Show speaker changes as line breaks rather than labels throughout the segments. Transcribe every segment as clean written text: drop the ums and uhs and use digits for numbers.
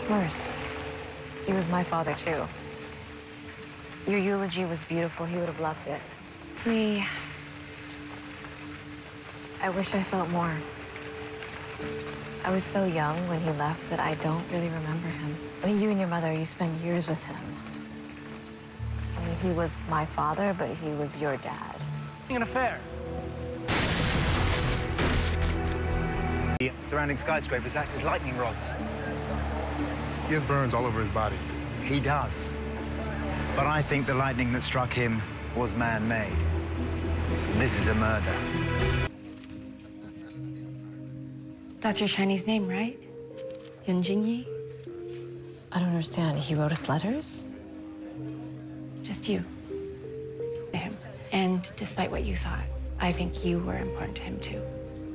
course. He was my father, too. Your eulogy was beautiful. He would have loved it. See, I wish I felt more. I was so young when he left that I don't really remember him. I mean, you and your mother, you spent years with him. I mean, he was my father, but he was your dad.
An affair. The surrounding skyscrapers act as lightning rods.
He has burns all over his body.
He does. But I think the lightning that struck him was man-made. This is a murder.
That's your Chinese name, right? Yun Jingyi?
I don't understand. He wrote us letters?
Just you. To him. And despite what you thought, I think you were important to him, too.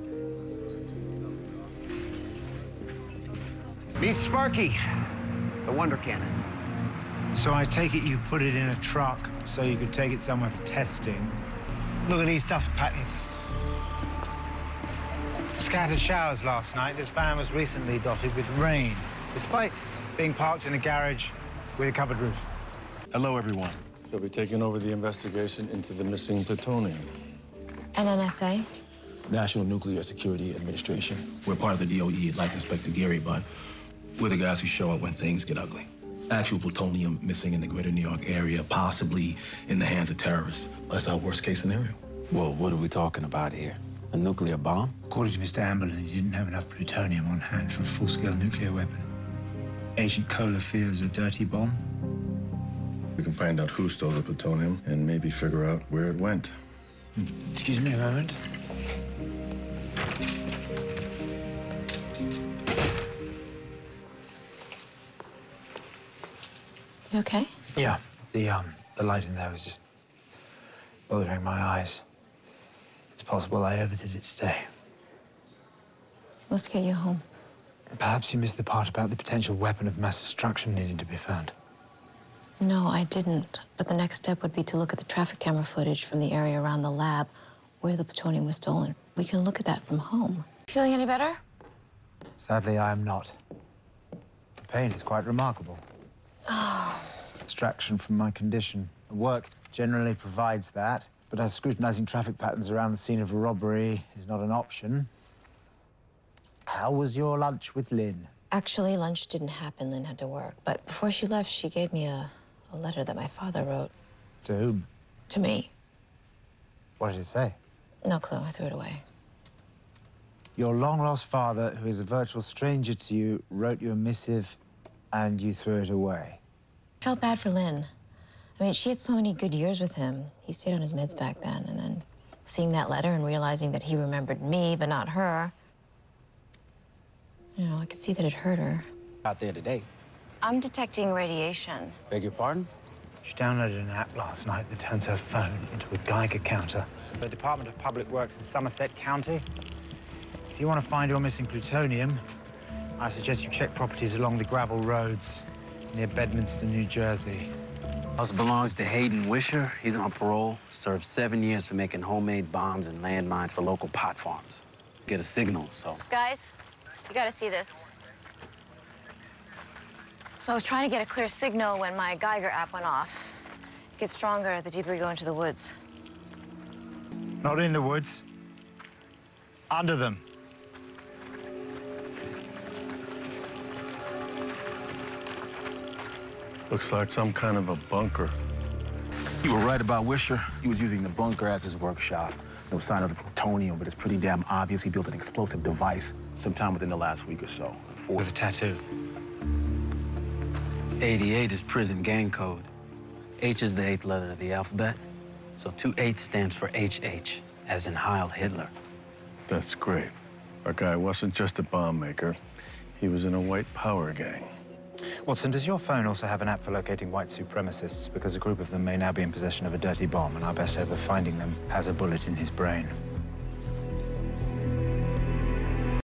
Meet Sparky, the Wonder Cannon.
So I take it you put it in a truck so you could take it somewhere for testing.
Look at these dust patterns. Scattered showers last night. This van was recently dotted with rain, despite being parked in a garage with a covered roof.
Hello, everyone. They'll be taking over the investigation into the missing plutonium.
And NSA?
National Nuclear Security Administration. We're part of the DOE, like Inspector Gary, but we're the guys who show up when things get ugly. Actual plutonium missing in the greater New York area, possibly in the hands of terrorists. That's our worst-case scenario.
Well, what are we talking about here? A nuclear bomb?
According to Mr. Amberlin, he didn't have enough plutonium on hand for a full-scale nuclear weapon. Agent Kohler fears a dirty bomb.
We can find out who stole the plutonium and maybe figure out where it went.
Excuse me a moment.
You okay?
Yeah, the light in there was just bothering my eyes. It's possible I overdid it today.
Let's get you home.
Perhaps you missed the part about the potential weapon of mass destruction needing to be found.
No, I didn't. But the next step would be to look at the traffic camera footage from the area around the lab where the plutonium was stolen. We can look at that from home. Feeling any better?
Sadly, I am not. The pain is quite remarkable.
Oh.
Distraction from my condition. Work generally provides that, but as scrutinizing traffic patterns around the scene of a robbery is not an option. How was your lunch with Lynn?
Actually, lunch didn't happen. Lynn had to work. But before she left, she gave me a letter that my father wrote.
To whom?
To me.
What did it say?
No clue. I threw it away.
Your long-lost father, who is a virtual stranger to you, wrote you a missive, and you threw it away.
I felt bad for Lynn. I mean, she had so many good years with him. He stayed on his meds back then, and then seeing that letter and realizing that he remembered me, but not her, you know, I could see that it hurt her.
Out there today.
I'm detecting radiation.
Beg your pardon?
She downloaded an app last night that turns her phone into a Geiger counter. The Department of Public Works in Somerset County. If you want to find your missing plutonium, I suggest you check properties along the gravel roads near Bedminster, New Jersey.
House belongs to Hayden Wisher. He's on parole. Served 7 years for making homemade bombs and landmines for local pot farms. Get a signal, so...
Guys, you gotta see this. So I was trying to get a clear signal when my Geiger app went off. It gets stronger the deeper you go into the woods.
Not in the woods. Under them.
Looks like some kind of a bunker.
You were right about Wisher. He was using the bunker as his workshop. No sign of the plutonium, but it's pretty damn obvious he built an explosive device sometime within the last week or so.
With a tattoo.
88 is prison gang code. H is the 8th letter of the alphabet. So 28 stands for HH, as in Heil Hitler.
That's great. Our guy wasn't just a bomb maker. He was in a white power gang.
Watson, does your phone also have an app for locating white supremacists? Because a group of them may now be in possession of a dirty bomb, and our best hope of finding them has a bullet in his brain.